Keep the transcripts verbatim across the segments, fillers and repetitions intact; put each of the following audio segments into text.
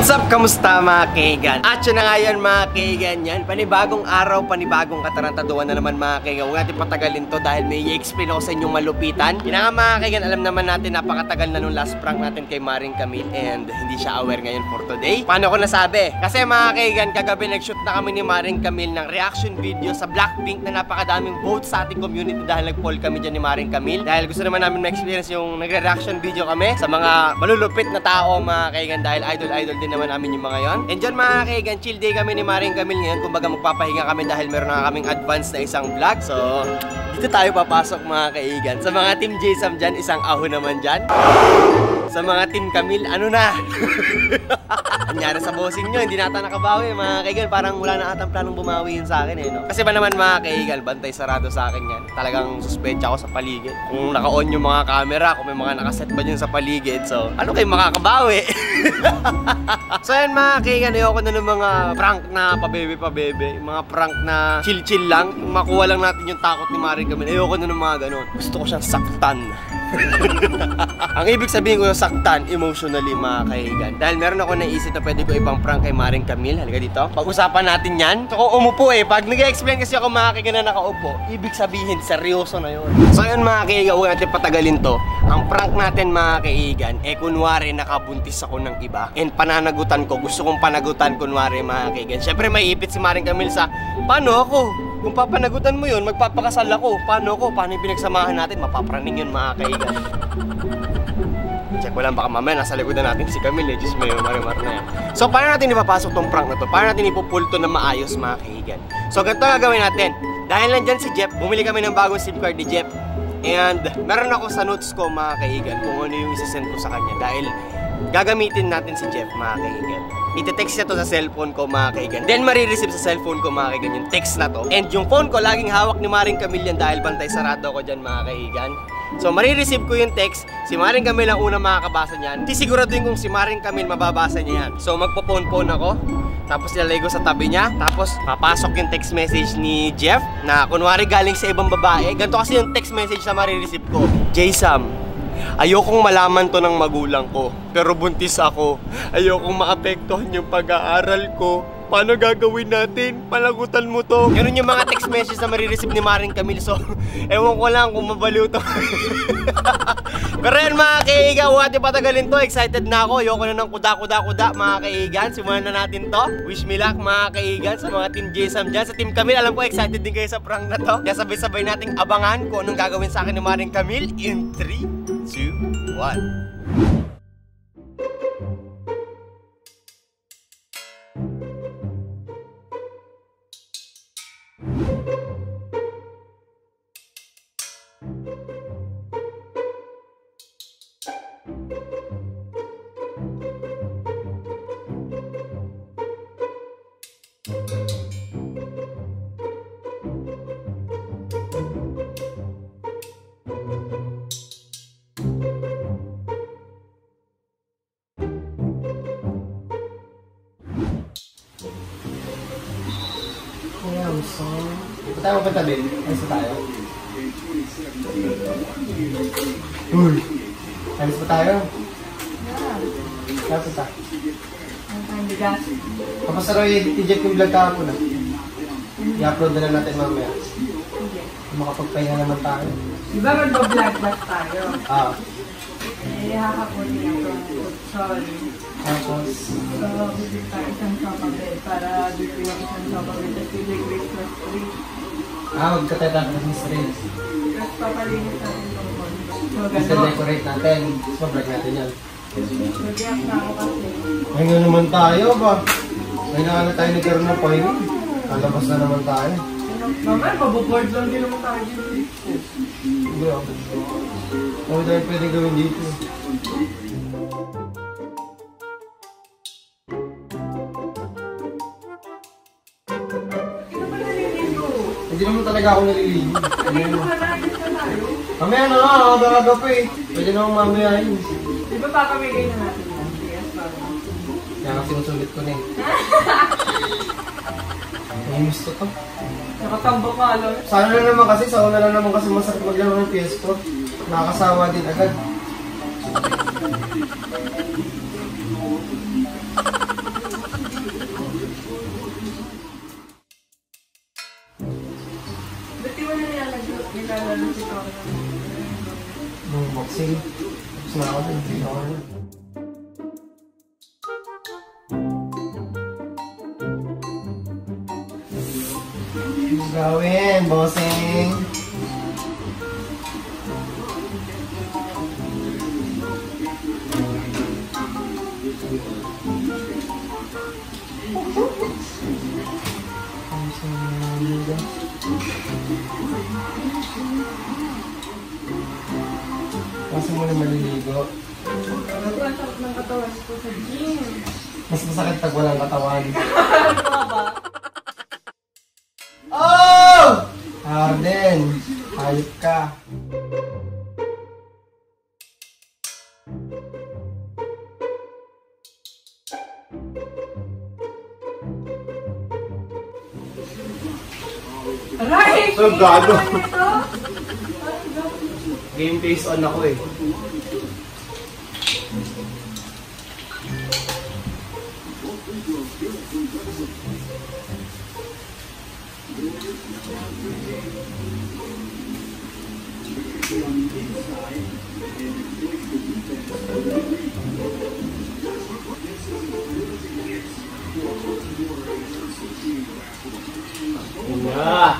What's up? Kamusta mga kaigan? At yun na nga yan mga kaigan yan. Panibagong araw, panibagong katarantaduan na naman mga kaigan. Huwag natin patagalin to dahil may i-explain ako sa inyong malupitan. Yun na nga mga kaigan, alam naman natin napakatagal na nung last prank natin kay Maring Camille and hindi siya aware ngayon for today. Paano ko nasabi? Kasi mga kaigan, kagabi nag-shoot na kami ni Maring Camille ng reaction video sa Blackpink na napakadaming votes sa ating community dahil nag-poll kami dyan ni Maring Camille. Dahil gusto naman namin ma-experience yung nagre-reaction video kami sa mga malulupit na tao mga kaigan dahil idol-idol din naman namin yung mga yon. And dyan mga kaigan, chill day kami ni Maring Camille ngayon. Kumbaga magpapahinga kami dahil meron na kaming advance na isang vlog. So, dito tayo papasok mga kaigan. Sa mga team J-Sam dyan, isang aho naman dyan. Sa mga team Camille, ano na? Anyari sa bossing nyo, hindi nata nakabawi mga kaigan. Parang wala na atang planong bumawi yun sa akin eh, no? Kasi ba naman mga kaigan, bantay sarado sa akin yan. Talagang suspecha ako sa paligid. Kung naka-on yung mga camera, kung may mga nakaset ba dyan sa paligid. So, ano kayo makakabawi? So yan mga kaigan, ayoko na ng mga prank na pabebe-pabebe. Mga prank na chill-chill lang. Yung makuha lang natin yung takot ni Maring Camille. Ayoko na ng mga ganon. Gusto ko siyang saktan. Ang ibig sabihin ko yung saktan emotionally mga kaigan. Dahil meron ako naisip na pwede ko ibang prank kay Maring Camille. Halika dito, pag-usapan natin yan. So kung umupo eh, pag nag-explain kasi ako mga kaigan na nakaupo, ibig sabihin seryoso na yun. So yun mga kaigan, huwag natin patagalin to. Ang prank natin mga kaigan, eh kunwari nakabuntis ako ng iba and pananagutan ko, gusto kong panagutan kunwari mga kaigan. Siyempre may ipit si Maring Camille sa, paano ako? Kung papanagutan mo yun, magpapakasal ako. Paano ako? Paano yung pinagsamahan natin? Mapapraning yun mga kaigan. Check ko lang, baka mamaya nasa likodan natin si Camille eh. Diyos mo yung marimar na yan. So paano natin ipapasok tong prank na to? Paano natin ipupulto na maayos mga kaigan? So ganito gagawin natin. Dahil nandyan si Jeff, bumili kami ng bagong SIM card ni Jeff. And meron ako sa notes ko mga kaigan kung ano yung isasend ko sa kanya. Dahil gagamitin natin si Jeff mga kaigan. Ite-text niya to sa cellphone ko mga kaigan. Then marireceive sa cellphone ko mga kaigan yung text na to. And yung phone ko laging hawak ni Maring Camille yan dahil bantay sarado ko dyan mga kaigan. So marireceive ko yung text. Si Maring Camille ang unang makakabasa niyan. Sisiguraduhin kung si Maring Camille mababasa niya yan. So magpo-phone-phone ako. Tapos nilalagay ko sa tabi niya. Tapos papasok yung text message ni Jeff na kunwari galing sa ibang babae. Ganito kasi yung text message na marireceive ko. J-Sam, ayokong malaman to ng magulang ko, pero buntis ako. Ayokong maapektuhan yung pag-aaral ko. Paano gagawin natin? Panagutan mo to. Ganun yung mga text message na marireceive ni Maring Camille. So, ewan ko lang kung mabaliw to. Pero yan mga kaigan, huwag natin patagalin to. Excited na ako. Ayoko na ng kuda-kuda-kuda mga kaigan. Simulan na natin to. Wish me luck mga kaigan sa mga team J-Sam dyan. Sa team Camille, alam ko excited din kayo sa prank na to. Kaya sabay-sabay nating abangan kung anong gagawin sa akin ni Maring Camille in three, two, one. So, tayo pa tabi. Alis pa tayo. Uy! Alis pa tayo? Yeah. Saan punta? Ang tayong bigas. Kapag saro i-eject yung vlog kahapon na. I-upload na lang natin mamaya. Sige. Makapagpahinga naman tayo. Diba mag-vlog back tayo? Ah. Eh, hakapunin ako ng sorry. Tapos? So, bibig tayo isang sopabed para bibig ako isang sopabed at bibig grade plus three. Ah, magkatay tayo ng strings. Tapos papalinis natin itong phone. So, Basta gano'n. decorate natin. Tapos mag-vlog natin yan. Mag-iak na ako kasi. Ay nga naman tayo ba? May nakala tayo nagkaroon ng pahinga. Kalabas na naman tayo. Mamaya, mabuboard lang din naman tayo dito. Hindi ako. Ano tayo pwede gawin dito? Hindi naman talaga ako naliligo. Mamaya na nga, aga-aga pa eh. Pwede naman mamaya yun. Di ba papamigay na natin yan? Yes, parang. Kaya kasi sinusulit ko na eh. May gusto to. Nakatambo ka, alam. Sana na naman kasi, sa una lang naman kasi masarap maglaro ng P S four. Nakakasawa din agad. Sige. Tapos na ako dun. Hindi ako na. Ano gawin, bossing? Kasi mo na maliligo. Ang sakit ng katawan ko sa gym. Mas masakit pag walang katawan. Oh! Arden, hayop ka. Aray! So, gago. Ano ito? Game face on ako eh. Yeah.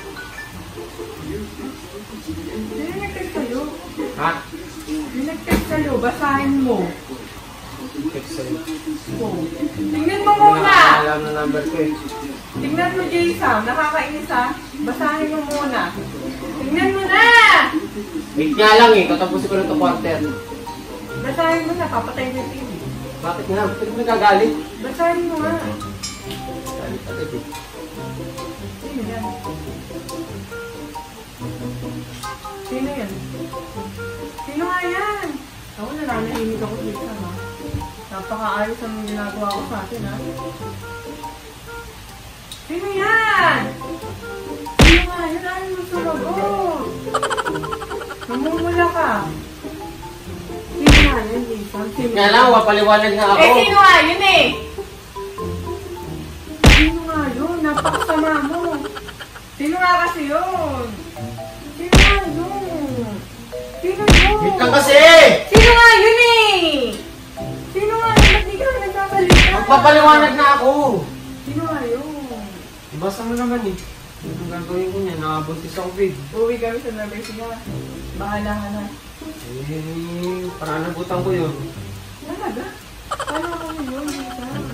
Hindi nag-text kayo. Ha? Hindi nag-text kayo. Basahin mo. Text sa'yo. Oh. Tingnan mo Hindi muna. alam na number ko eh. Tingnan mo, Jason. Nakakainis ha. Basahin mo muna. Tingnan mo na! Wait nga lang eh, katapusin ko na ito quarter. Basahin mo na. Papatay mo yung T V. Bakit nga? Bakit mo nagagalit? Basahin mo nga. Galit agad eh. Sino yan? Sino yan? Sino nga yan? Ako nananahimik ako dito ha. Napakaayos ang ginagawa ko sa atin ha. Sino yan? Sino nga yan? Ayaw mo sumagot. Namumula ka. Sino nga yan, Jason? Sino Nga lang, wapaliwanag nga ako. Eh, sino nga yun eh? Sino nga yun? Napakasama mo. Sino nga kasi yun? Sino nga yun? Sino yun? Wait lang kasi! Sino nga yun eh? Sino nga yun? Ba't di ka nagkakalita? Magpapaliwanag na ako! Sino nga yun? Ibasa mo naman eh. Anong gagawin ko niya? Nakabuntis ako, babe. Uwi kami sa Nueva. Bahala ka na. Eh, pananagutan ko yun. Talaga? Paano ako yun? Jason?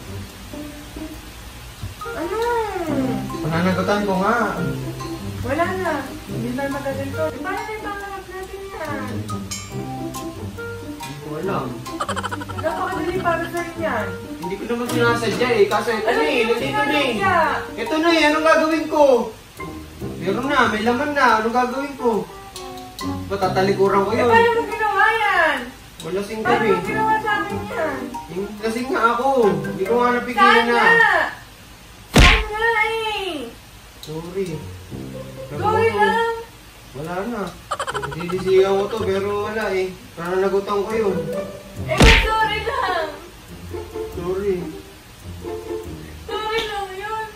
Ano? Pananagutan ko nga. Wala na. Hindi na magaganto. Eh, paano na ipangarap natin yan? Hindi ko alam. Napakadali para sa'yo yan. Hindi ko naman sinasadya eh. Kaso ito na eh. Nandito na eh. sinasadya? Ito na eh. Anong gagawin ko? Meron na. May laman na. Anong gagawin ko? Ba't tatalikuran ko Eh, yun? paano mo ginawa yan? Wala sing Paano kami. mo ginawa sa akin yan? Kasi nga ako. Hindi ko nga napigilan Saan na. nga? Saan nga eh? Sorry. Sorry lang. Wala na. Sisisigaw ko to pero wala eh. Pananagutan ko yun. Eh, ba't sorry lang? Sorry. Sorry lang yun.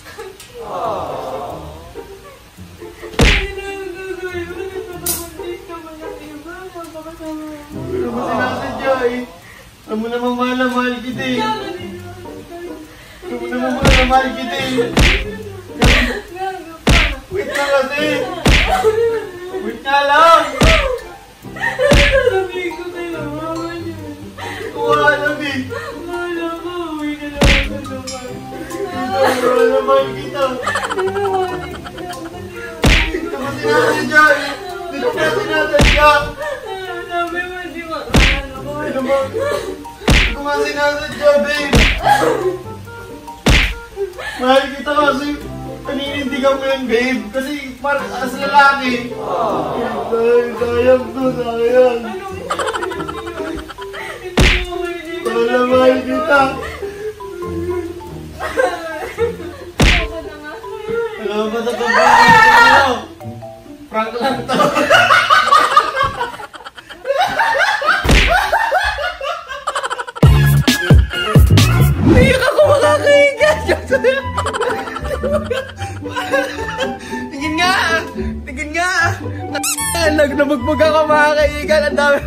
Aww. Hindi na yung gagawin mo. Nagpapabuntis ka ba ng iba? Napakasama mo. Ano ba sinasadya eh? Alam mo naman mahal na mahal kita eh. Gago din naman. Alam mo naman mahal na mahal kita eh. Gago pa. Wait lang kasi. Wait nga lang. Sasabihin ko kayo, mama niyo. Wala lang eh. Wala ko, uwi ka na ako sa naman. Mahal na mahal kita. Hindi ko ba sinasadya eh. Hindi ko ba sinasadya. Sabi mo, di ba? Ano ko? Ano ba? Hindi ko ba sinasadya babe. Mahal kita kasi paninindigan mo yun babe. Kasi para sa lalaki. Sayang, sayang to, sayang. Mahal na mahal kita. Alam mo ba sa pagbabago? Prank lang to. Iyak ako makakahiga. Tingin nga. Tingin nga. Nag nabugbog ako mga kaigan. Ang dami.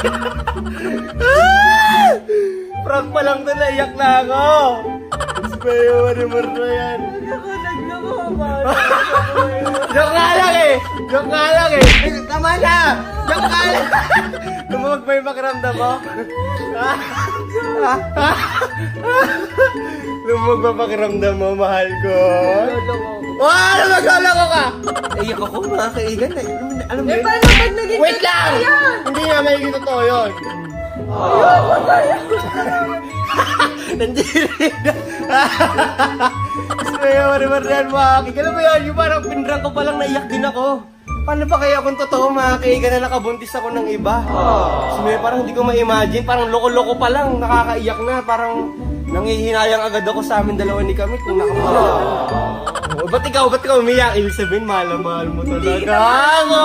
Ah! Prank pa lang to, naiyak na ako. Sayo, marimar na yan. Naglako, naglako ba? Joke nga lang eh. Joke nga lang eh. Tama na. Joke nga lang. Lumawag ba yung pakiramdam mo? Ah? Ah? Ah? Lumawag ba pakiramdam mo, mahal ko? Wow! Nagloloko ka! Iyak ako mga kaigan. Alam mo Eh, yun? paano pag naging Wait totoo lang! yan? Hindi nga may totoo yun. Ayun, masaya. Nandiyan. Sayo, marimar na yan mga kaigan. Alam mo yun, yung parang pinrang ko palang naiyak din ako. Paano pa kaya kung totoo mga kaigan na nakabuntis ako ng iba? So, parang hindi ko ma-imagine. Parang loko-loko pa lang, nakakaiyak na. Parang nangihinayang agad ako sa amin dalawa ni kami kung nakapagod. Oh, ba't ikaw? Ba't ikaw umiyak? Ibig sabihin, mahal na mahal mo talaga ako.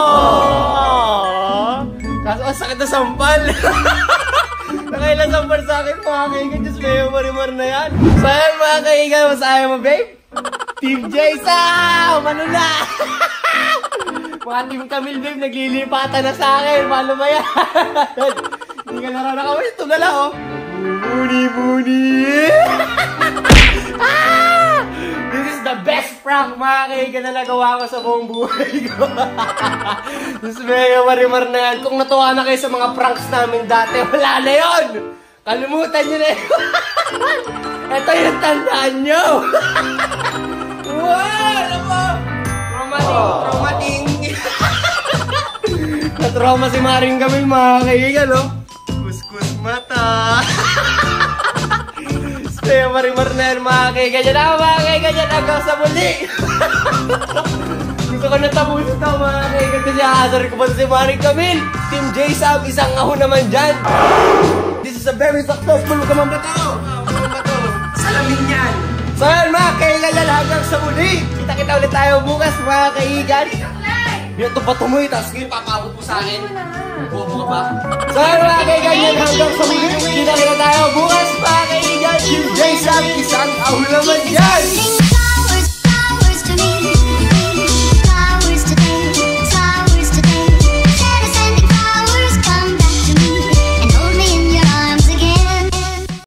Kaso ang sakit na sampal. Nakailang sampal sa akin mga kaigan. Diyos mayo, marimar na yan. So yan mga kaigan, masaya mo babe? Team Jason! Ano na? Mga Team Camille babe, naglilipatan na sa akin. Paano ba yan? Hindi ka narana kami. Ito na lang oh. Buni, buni. Ah! This is the best prank mga kaigan na nagawa ko sa buong buhay ko. Diyos mayo, marimar na yan. Kung natuwa na kayo sa mga pranks namin dati, wala na yun. Kalimutan nyo na yun. Ito yung tandaan nyo. Wow! Ano po? Traumating, traumating. Na-trauma si Maring kami mga kaigan, no? Kuskus mata. Kaya marimar na yan mga kaigan. Yan ako mga kaigan yan hanggang sa muli. Gusto ko natapusin ito mga kaigan. Kasi aasar ko pa si Maring Camille. Team J-Sab, isang aho naman dyan. This is a very successful. Kamang ba ito? Kamang ba ito? Salamin yan. So yan mga kaigan yan hanggang sa muli. Kita-kita ulit tayo bukas mga kaigan. Yan ito pa tumuloy. Tapos ngayon papabot mo sa akin. Bobo ka ba? So yan mga kaigan yan hanggang sa muli. Kita-kita tayo bukas mga kaigan. Team J-Sab, isang aho naman dyan.